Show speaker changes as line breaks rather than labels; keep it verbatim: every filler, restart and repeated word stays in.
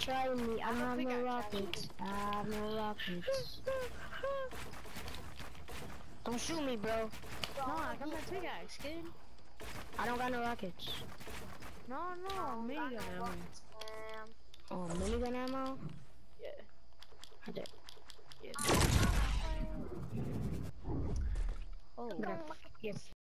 try me. I
I'm a
have no
pickaxe,
rockets. I have no rockets. Don't shoot me, bro.
No, I got my pickaxe, kid.
I don't got no rockets.
No, no, minigun ammo.
Oh, minigun ammo?
Yeah.
I did.
Yeah. Oh.
Yes.